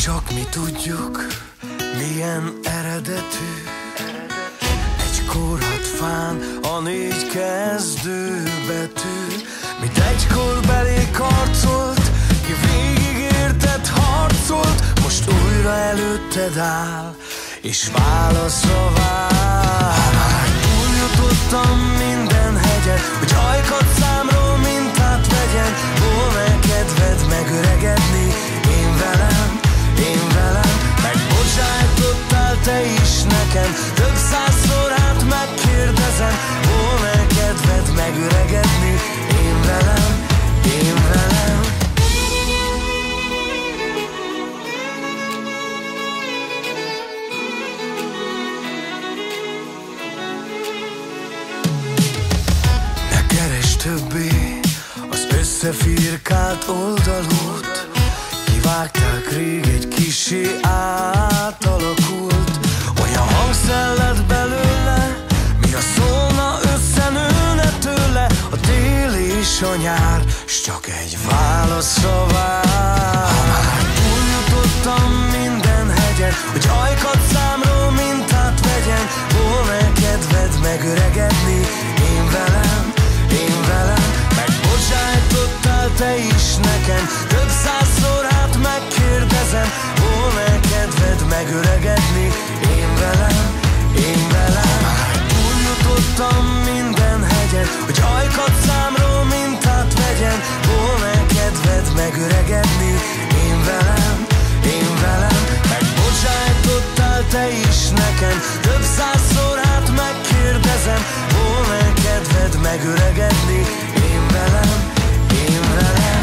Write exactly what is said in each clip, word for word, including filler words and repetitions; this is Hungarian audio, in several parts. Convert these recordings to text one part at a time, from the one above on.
Csak mi tudjuk, milyen eredetű egy kórhadfán a négy kezdőbetű. Mint egykor belék harcolt, ki végig érted harcolt, most újra előtted áll, és válaszra vár. Ha már túljutottam minden hegyen, hogy ajkat számról mintát vegyen, volna kedved megöregedni, én velem, én velem. Megbocsájtottál te is nekem, több százszor hát megkérdezem, volna kedved megöregedni, én velem, én velem. Ne keresd többé az összefirkált oldalút, kivágták rég, egy kissé átalakult. Olyan hangszell lett belőle, mi a szólna összenőne tőle, a tél és a nyár, s csak egy válaszra vár. Ha már túljutottam minden hegyen, hogy ajkat számról mintát vegyen, volna kedved megöregedni, én velem, én velem. Megbocsájtottál te is nekem, több százszor hát megkérdezem, volna kedved megöregedni, én velem, én velem. Már túljutottam minden hegyen, hogy ajkat számról mintát vegyen, volna kedved megöregedni, én velem, én velem. Megbocsájtottál te is nekem, több százszor hát megkérdezem, volna kedved megöregedni, én velem, én velem.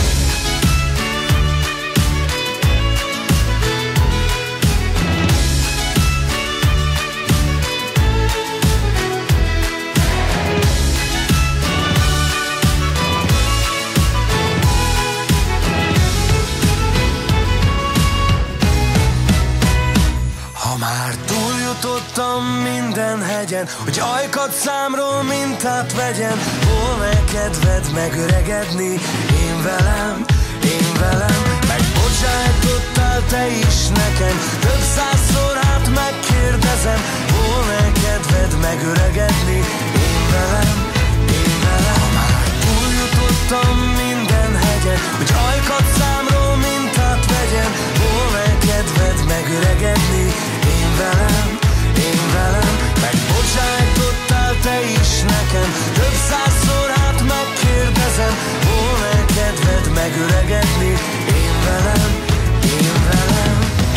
Ha már túljutottam minden hegyen, hogy ajkat számról mintát vegyen, volna kedved megöregedni, én velem, én velem. Megbocsájtottál te is nekem, több százszor hát megkérdezem, volna kedved megöregedni, én velem, én velem. Ha már túljutottam minden hegyen, hogy ajkat számról mintát vegyen, volna kedved megöregedni, én velem, én velem. Megbocsájtottál te is nekem, több százszor hát megkérdezem, volna kedved megöregedni, én velem, én velem.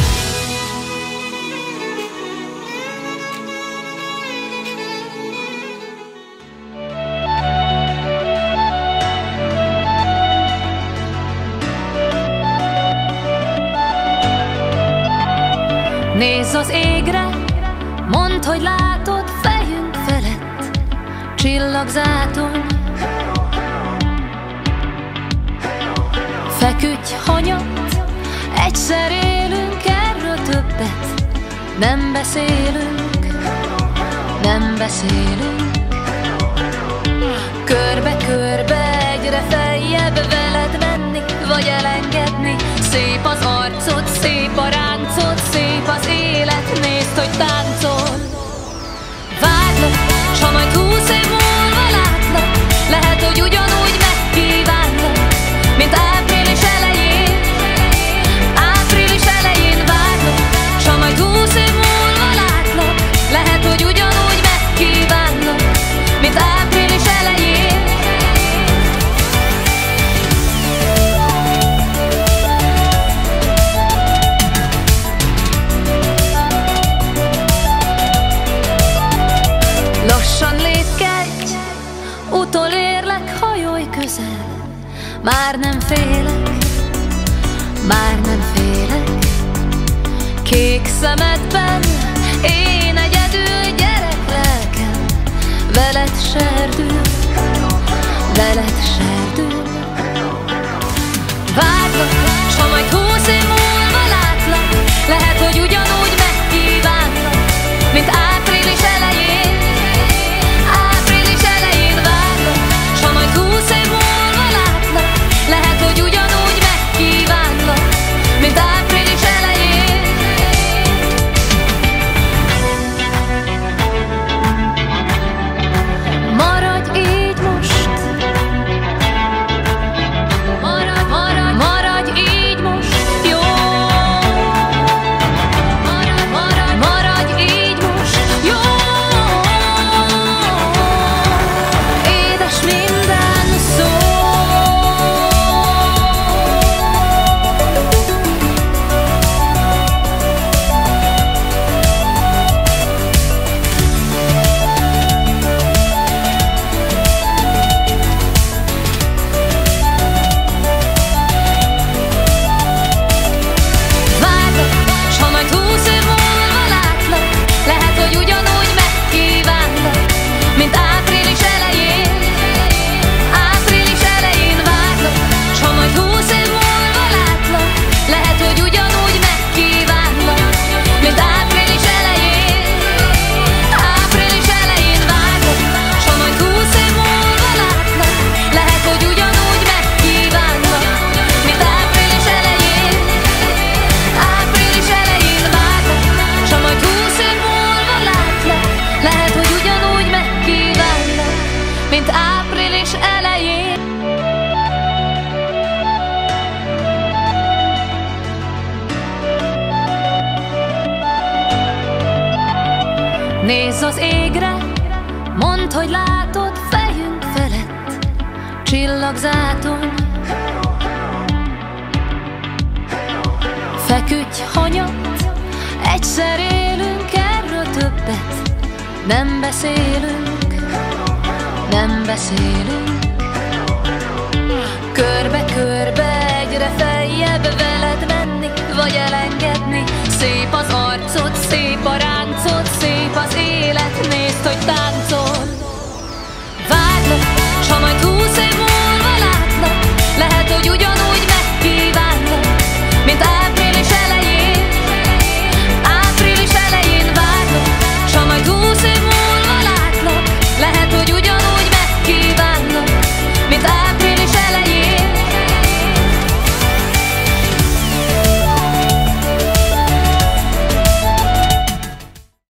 Nézz az égre, mondd, hogy látod fejünk felett csillagzátony. Feküdj hanyat, egyszer élünk, erről többet nem beszélünk, nem beszélünk. Körbe-körbe egyre feljebb veled menni, vagy elengedni. Szép az arcod, szép a ráncod, szép az élet, nézd, hogy táncol. Várlak, s ha majd húsz év múlva látlak, lehet, hogy ugyanúgy megkívánlak, mint április elején. Április elején várlak, s ha majd húsz év múlva látlak, lehet, hogy ugyanúgy megkívánlak, mint április elején. Lassan lépkedj, utolérlek, hajolj közel. Már nem félek, már nem félek. Kék szemedben én egyedül, gyerek lelkem, veled serdül, veled serdül. Várlak, s ha majd húsz év múlva látlak, lehet, hogy ugyanúgy megkívánlak, mint április elején. Április elején várlak, s ha majd húsz év múlva látlak, lehet, hogy ugyanúgy megkívánlak, mint április elején. Nézz az égre, mondd, hogy látod fejünk felett csillagzátony. Feküdj hanyat, egyszer élünk, erről többet nem beszélünk, nem beszélünk. Körbe-körbe egyre feljebb veled menni, vagy elengedni. Szép az arcod, szép a ráncod, szép az